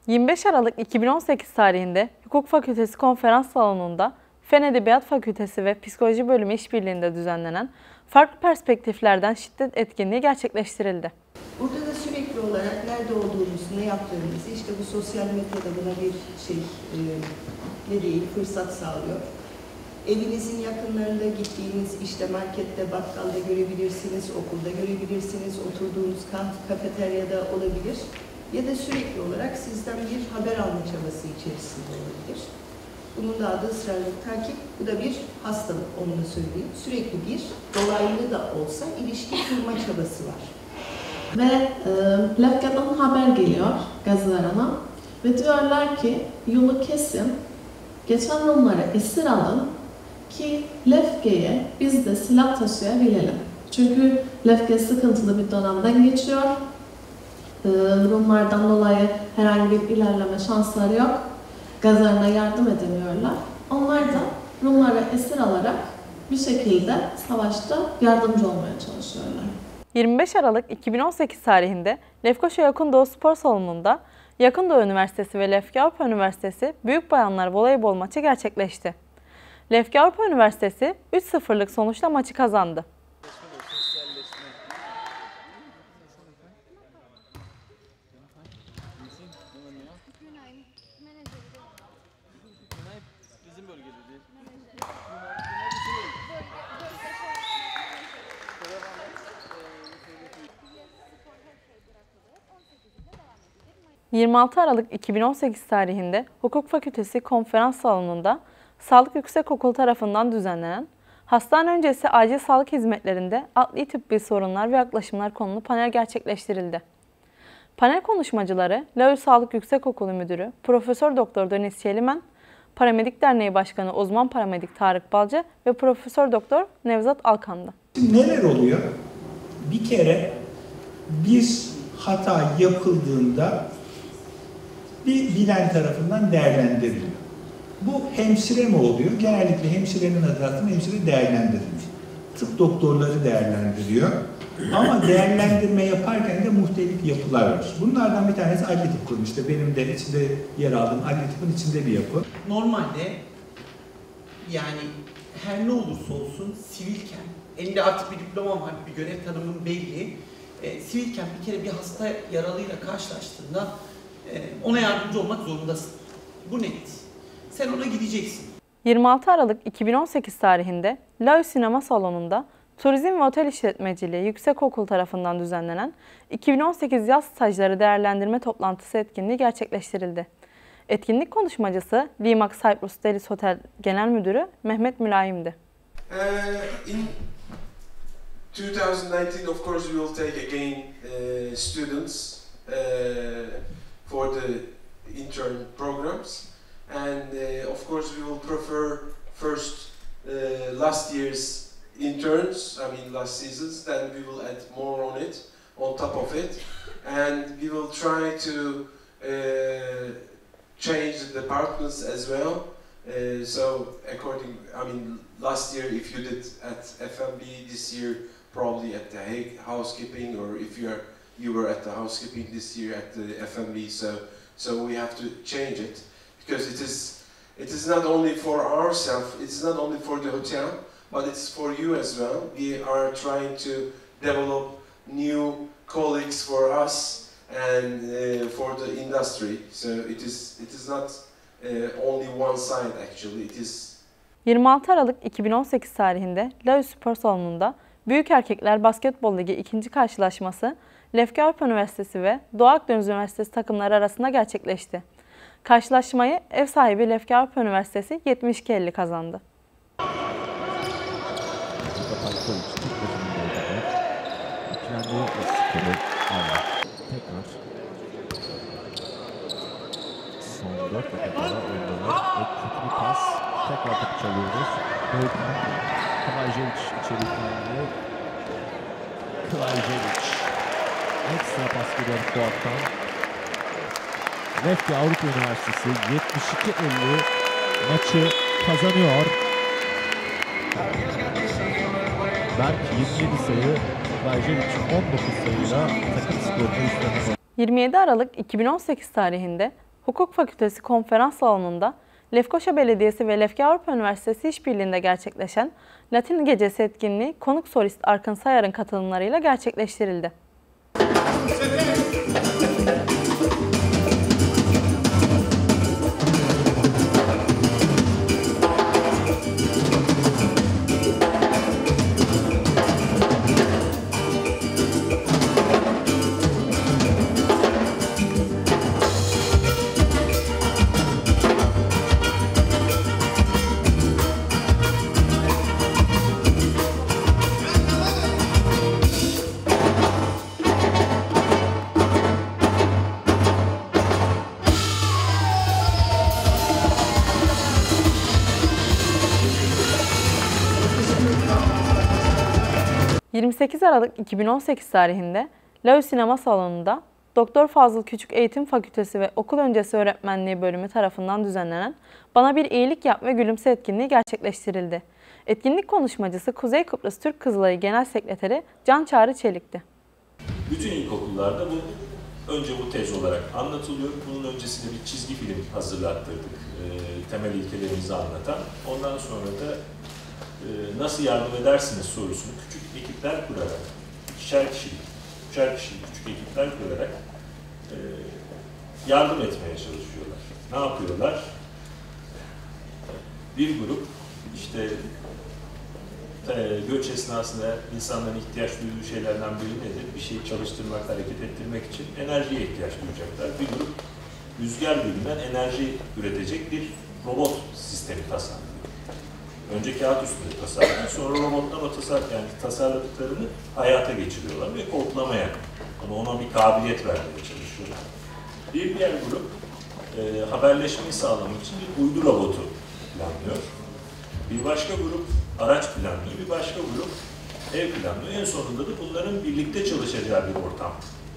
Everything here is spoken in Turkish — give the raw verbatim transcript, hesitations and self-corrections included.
yirmi beş Aralık iki bin on sekiz tarihinde Hukuk Fakültesi Konferans Salonu'nda Fen Edebiyat Fakültesi ve Psikoloji Bölümü işbirliğinde düzenlenen farklı perspektiflerden şiddet etkinliği gerçekleştirildi. Burada da sürekli olarak nerede olduğumuzu, ne yaptığımızı, işte bu sosyal medyada buna bir şey, e, ne değil, fırsat sağlıyor. Evinizin yakınlarında gittiğiniz işte markette, bakkalda görebilirsiniz, okulda görebilirsiniz, oturduğunuz kafeteryada olabilir. Ya da sürekli olarak sizden bir haber alma çabası içerisinde olabilir. Bunun da adı ısrarlı takip. Bu da bir hastalık, onu da söyleyeyim. Sürekli bir dolaylı da olsa ilişki kurma çabası var. Ve e, Lefke'den haber geliyor gazetelere ve diyorlar ki yolu kesin, geçen Rumları esir alın ki Lefke'ye biz de silah taşıyabilelim. Çünkü Lefke sıkıntılı bir dönemden geçiyor. E, Rumlardan dolayı herhangi bir ilerleme şansları yok. Gazetelerine yardım edemiyorlar. Onlar da Rumları esir alarak bir şekilde savaşta yardımcı olmaya çalışıyorlar. yirmi beş Aralık iki bin on sekiz tarihinde Lefkoşa Yakındoğu Spor Salonu'nda Yakındoğu Üniversitesi ve Lefke Avrupa Üniversitesi Büyük Bayanlar Voleybol maçı gerçekleşti. Lefke Avrupa Üniversitesi üç sıfırlık sonuçla maçı kazandı. yirmi altı Aralık iki bin on sekiz tarihinde Hukuk Fakültesi Konferans Salonu'nda Sağlık Yüksekokulu tarafından düzenlenen hastane öncesi acil sağlık hizmetlerinde adli tıbbi sorunlar ve yaklaşımlar konulu panel gerçekleştirildi. Panel konuşmacıları LAÜ Sağlık Yüksekokulu Müdürü Profesör Doktor Deniz Çelimen, Paramedik Derneği Başkanı Uzman Paramedik Tarık Balcı ve Profesör Doktor Nevzat Alkan'dı. Neler oluyor? Bir kere bir hata yapıldığında bir bilen tarafından değerlendiriliyor. Bu hemşire mi oluyor? Genellikle hemşirenin adı altında hemşire değerlendirilmiş. Tıp doktorları değerlendiriyor. Ama değerlendirme yaparken de muhtelif yapılar var. Bunlardan bir tanesi adli tıp kurumu. İşte benim de içinde yer aldığım adli tıpın içinde bir yapı. Normalde yani her ne olursa olsun sivilken, elinde artık bir diploma var, bir görev tanımın belli. E, sivilken bir kere bir hasta yaralıyla karşılaştığında e, ona yardımcı olmak zorundasın. Bu net. Sen ona gideceksin. yirmi altı Aralık iki bin on sekiz tarihinde LAÜ Sinema Salonu'nda Turizm ve Otel İşletmeciliği Yüksekokulu tarafından düzenlenen iki bin on sekiz yaz stajları değerlendirme toplantısı etkinliği gerçekleştirildi. Etkinlik konuşmacısı Limax Cyprus Delis Hotel Genel Müdürü Mehmet Mülayim'di. Uh, in two thousand nineteen, of course, we will take again uh, students uh, for the intern programs, and uh, of course, we will prefer first uh, last year's interns. I mean, last seasons. Then we will add more on it, on top of it, and we will try to uh, change the departments as well. Uh, so, according, I mean, last year, if you did at F M B, this year probably at the housekeeping, or if you are you were at the housekeeping this year at the F M B. So, so we have to change it because it is it is not only for ourselves, it's not only for the hotel, but it's for you as well. We are trying to develop new colleagues for us and uh, for the industry. So it is it is not uh, only one side actually. It is. yirmi altı Aralık iki bin on sekiz tarihinde LAÜ Spor Salonu'nda Büyük Erkekler Basketbol Ligi ikinci karşılaşması Lefke Avrupa Üniversitesi ve Doğu Akdeniz Üniversitesi takımları arasında gerçekleşti. Karşılaşmayı ev sahibi Lefke Avrupa Üniversitesi yetmiş iki elli kazandı. Son dört dakikada oyundalar. Kötü bir pas. Tekrar topu çalıyoruz. Doğukan Kıvayceviç içeri geldi. Kıvayceviç. Ekstra pas geliyor Fuat'tan. Lefke Avrupa Üniversitesi yetmiş iki elli maçı kazanıyor. Berk yirmi yedi sayı, Kıvayceviç on dokuz sayıyla takım skorunu üstlenmiş. yirmi yedi Aralık iki bin on sekiz tarihinde Hukuk Fakültesi konferans salonunda Lefkoşa Belediyesi ve Lefke Avrupa Üniversitesi işbirliğinde gerçekleşen Latin Gecesi etkinliği konuk solist Arkın Sayar'ın katılımlarıyla gerçekleştirildi. yirmi sekiz Aralık iki bin on sekiz tarihinde Laü Sinema Salonu'nda Doktor Fazıl Küçük Eğitim Fakültesi ve Okul Öncesi Öğretmenliği bölümü tarafından düzenlenen Bana Bir İyilik Yap ve Gülümse etkinliği gerçekleştirildi. Etkinlik konuşmacısı Kuzey Kıbrıs Türk Kızılayı Genel Sekreteri Can Çağrı Çelik'ti. Bütün ilkokullarda bu önce bu tez olarak anlatılıyor. Bunun öncesinde bir çizgi film hazırlattırdık. E, temel ilkelerimizi anlatan. Ondan sonra da e, nasıl yardım edersiniz sorusunu küçük ekipler kurarak, ikişer kişilik, üçer kişilik küçük ekipler kurarak e, yardım etmeye çalışıyorlar. Ne yapıyorlar? Bir grup işte göç esnasında insanların ihtiyaç duyduğu şeylerden biri nedir? Bir şeyi çalıştırmak, hareket ettirmek için enerjiye ihtiyaç duyacaklar. Bir grup rüzgar gülünden enerji üretecek bir robot sistemi tasarlıyor. Önce kağıt üstünde tasarlıyor, sonra robotlar o tasar yani tasarladıklarını hayata geçiriyorlar ve kodlamaya, yani ona bir kabiliyet vermeye çalışıyorlar. Bir diğer grup e, haberleşmeyi sağlamak için bir uydu robotu planlıyor. Bir başka grup araç planlıyor, bir başka grup ev planlıyor. En sonunda da bunların birlikte çalışacağı bir ortam